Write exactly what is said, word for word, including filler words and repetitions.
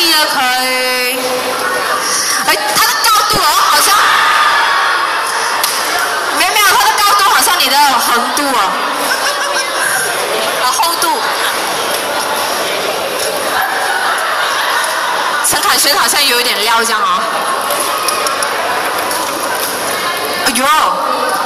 以的，可以。哎，它的高度哦，好像没有没有，它的高度好像你的横度哦，啊厚度。陈凯旋好像有一点料这样哦。哎呦！